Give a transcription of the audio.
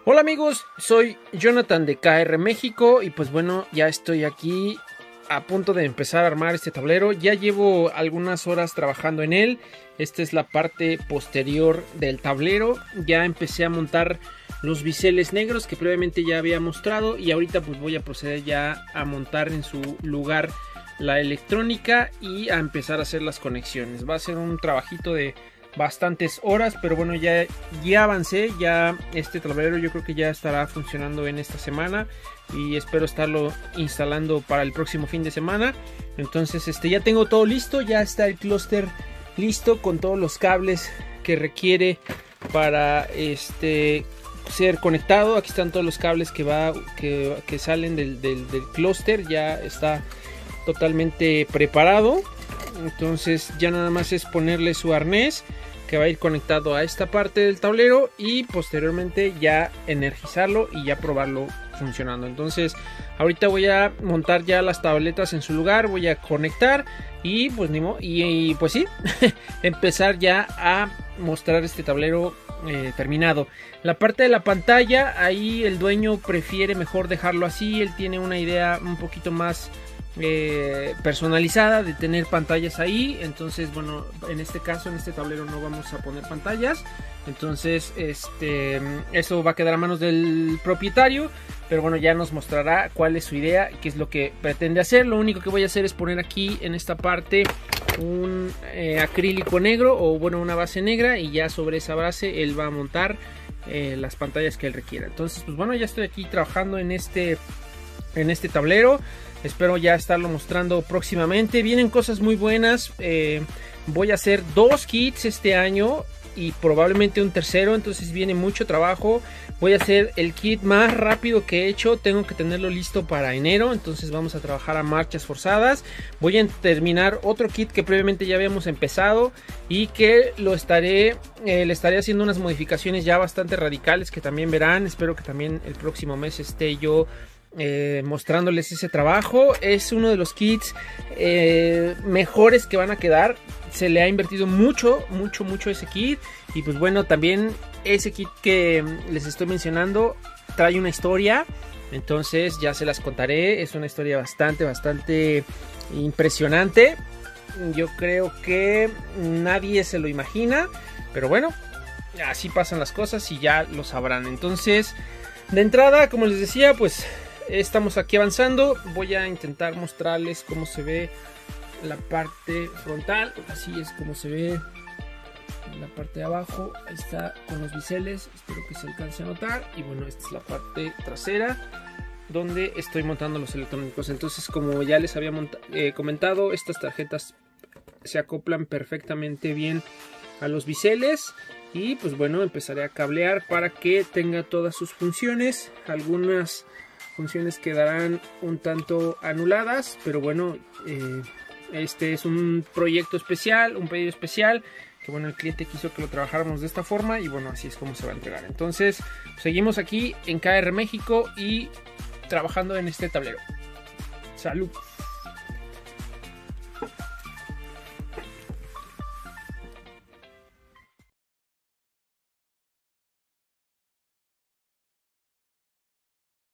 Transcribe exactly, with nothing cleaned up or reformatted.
Hola amigos, soy Jonathan de K R México y pues bueno, ya estoy aquí a punto de empezar a armar este tablero. Ya llevo algunas horas trabajando en él. Esta es la parte posterior del tablero. Ya empecé a montar los biseles negros que previamente ya había mostrado y ahorita pues voy a proceder ya a montar en su lugar la electrónica y a empezar a hacer las conexiones. Va a ser un trabajito de bastantes horas, pero bueno, ya, ya avancé. Ya este tablero yo creo que ya estará funcionando en esta semana y espero estarlo instalando para el próximo fin de semana. Entonces este ya tengo todo listo, ya está el clúster listo con todos los cables que requiere para este ser conectado. Aquí están todos los cables que va que, que salen del, del, del clúster, ya está totalmente preparado. Entonces ya nada más es ponerle su arnés que va a ir conectado a esta parte del tablero y posteriormente ya energizarlo y ya probarlo funcionando. Entonces ahorita voy a montar ya las tabletas en su lugar, voy a conectar y pues ni modo, y, y pues sí empezar ya a mostrar este tablero eh, terminado. La parte de la pantalla, ahí el dueño prefiere mejor dejarlo así. Él tiene una idea un poquito más Eh, personalizada de tener pantallas ahí. Entonces bueno, en este caso, en este tablero no vamos a poner pantallas. Entonces este eso va a quedar a manos del propietario, pero bueno, ya nos mostrará cuál es su idea y qué es lo que pretende hacer. Lo único que voy a hacer es poner aquí en esta parte un eh, acrílico negro, o bueno, una base negra, y ya sobre esa base él va a montar eh, las pantallas que él requiera. Entonces pues bueno, ya estoy aquí trabajando en este en este tablero. Espero ya estarlo mostrando próximamente. Vienen cosas muy buenas. Eh, voy a hacer dos kits este año y probablemente un tercero. Entonces viene mucho trabajo. Voy a hacer el kit más rápido que he hecho. Tengo que tenerlo listo para enero. Entonces vamos a trabajar a marchas forzadas. Voy a terminar otro kit que previamente ya habíamos empezado y que lo estaré, eh, le estaré haciendo unas modificaciones ya bastante radicales que también verán. Espero que también el próximo mes esté yo Eh, mostrándoles ese trabajo. Es uno de los kits eh, mejores que van a quedar. Se le ha invertido mucho, mucho, mucho ese kit. Y pues bueno, también ese kit que les estoy mencionando trae una historia. Entonces ya se las contaré. Es una historia bastante, bastante impresionante. Yo creo que nadie se lo imagina. Pero bueno, así pasan las cosas y ya lo sabrán. Entonces, de entrada, como les decía, pues estamos aquí avanzando. Voy a intentar mostrarles cómo se ve la parte frontal. Así es como se ve en la parte de abajo. Ahí está con los biseles. Espero que se alcance a notar. Y bueno, esta es la parte trasera donde estoy montando los electrónicos. Entonces, como ya les había eh, comentado, estas tarjetas se acoplan perfectamente bien a los biseles. Y pues bueno, empezaré a cablear para que tenga todas sus funciones. Algunas funciones quedarán un tanto anuladas, pero bueno, eh, este es un proyecto especial, un pedido especial, que bueno, el cliente quiso que lo trabajáramos de esta forma y bueno, así es como se va a entregar. Entonces, seguimos aquí en K R México y trabajando en este tablero. Salud.